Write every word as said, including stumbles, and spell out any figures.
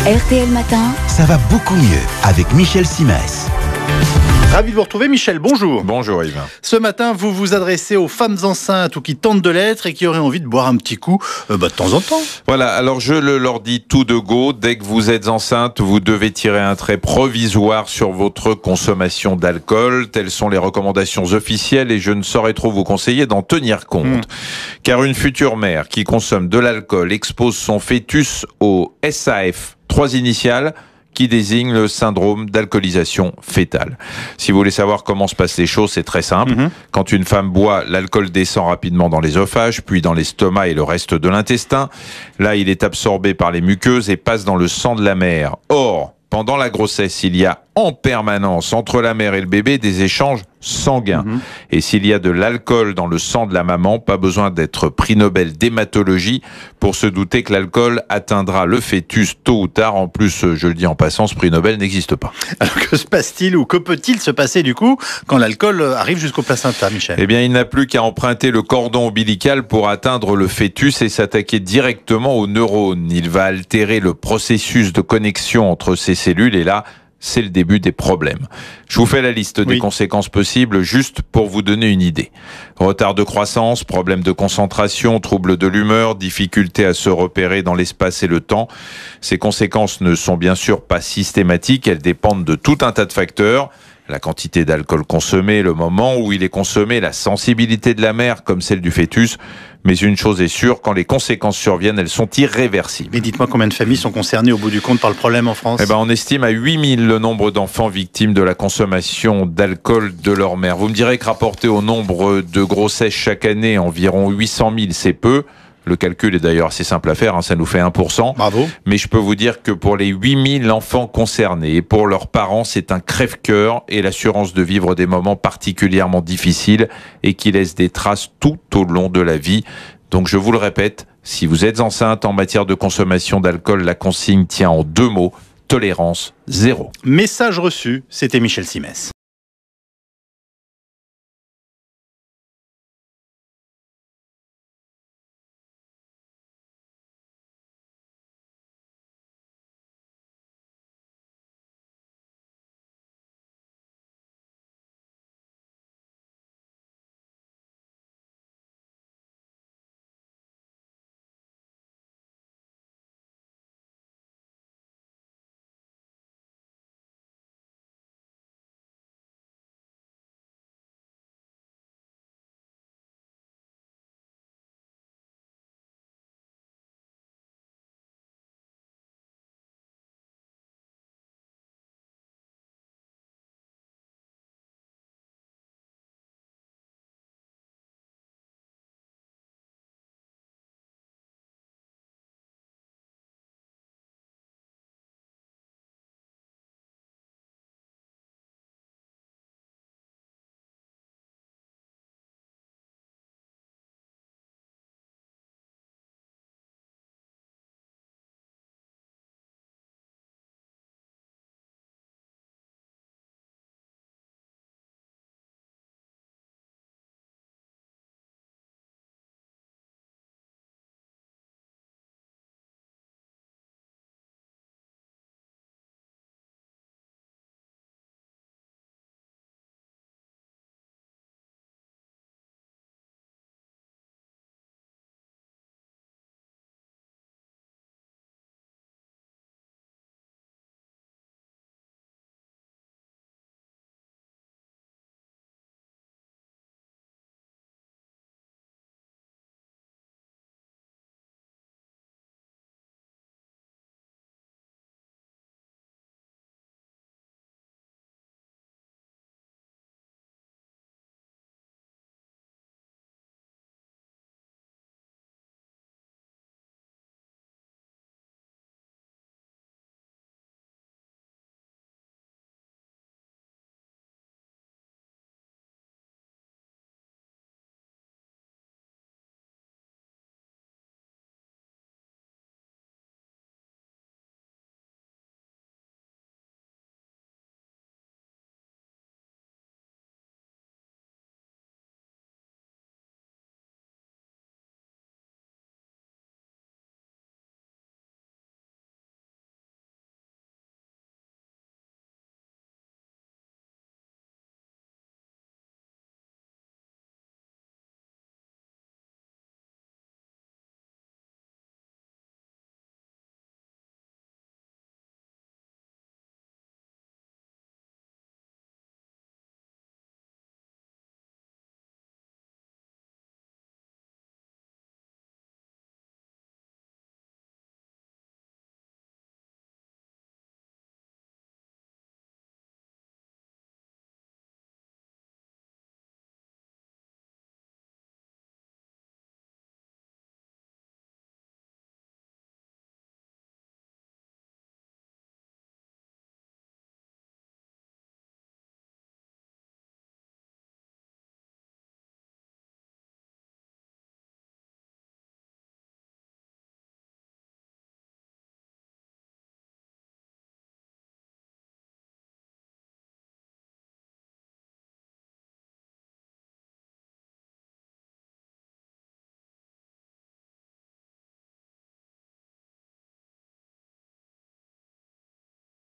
R T L Matin, ça va beaucoup mieux avec Michel Simès. Ravi de vous retrouver, Michel, bonjour. Bonjour Yves. Ce matin, vous vous adressez aux femmes enceintes ou qui tentent de l'être et qui auraient envie de boire un petit coup euh, bah, de temps en temps. Voilà, alors je le leur dis tout de go, dès que vous êtes enceinte, vous devez tirer un trait provisoire sur votre consommation d'alcool. Telles sont les recommandations officielles et je ne saurais trop vous conseiller d'en tenir compte. Mmh. Car une future mère qui consomme de l'alcool expose son fœtus au S A F, trois initiales, qui désigne le syndrome d'alcoolisation fœtale. Si vous voulez savoir comment se passent les choses, c'est très simple. Mmh. Quand une femme boit, l'alcool descend rapidement dans l'œsophage, puis dans l'estomac et le reste de l'intestin. Là, il est absorbé par les muqueuses et passe dans le sang de la mère. Or, pendant la grossesse, il y a en permanence entre la mère et le bébé des échanges sanguins. Mmh. Et s'il y a de l'alcool dans le sang de la maman, pas besoin d'être prix Nobel d'hématologie pour se douter que l'alcool atteindra le fœtus tôt ou tard. En plus, je le dis en passant, ce prix Nobel n'existe pas. Alors que se passe-t-il ou que peut-il se passer du coup quand l'alcool arrive jusqu'au placenta, Michel? Eh bien, il n'a plus qu'à emprunter le cordon ombilical pour atteindre le fœtus et s'attaquer directement aux neurones. Il va altérer le processus de connexion entre ces cellules et là, c'est le début des problèmes. Je vous fais la liste des oui. conséquences possibles juste pour vous donner une idée. Retard de croissance, problème de concentration, troubles de l'humeur, difficulté à se repérer dans l'espace et le temps. Ces conséquences ne sont bien sûr pas systématiques, elles dépendent de tout un tas de facteurs. La quantité d'alcool consommé, le moment où il est consommé, la sensibilité de la mère comme celle du fœtus. Mais une chose est sûre, quand les conséquences surviennent, elles sont irréversibles. Mais dites-moi combien de familles sont concernées au bout du compte par le problème en France? Eh ben, on estime à huit mille le nombre d'enfants victimes de la consommation d'alcool de leur mère. Vous me direz que rapporté au nombre de grossesses chaque année, environ huit cent mille, c'est peu. Le calcul est d'ailleurs assez simple à faire, hein, ça nous fait un pour cent. Bravo. Mais je peux vous dire que pour les huit mille enfants concernés et pour leurs parents, c'est un crève-cœur et l'assurance de vivre des moments particulièrement difficiles et qui laissent des traces tout au long de la vie. Donc je vous le répète, si vous êtes enceinte en matière de consommation d'alcool, la consigne tient en deux mots, tolérance zéro. Message reçu, c'était Michel Simès.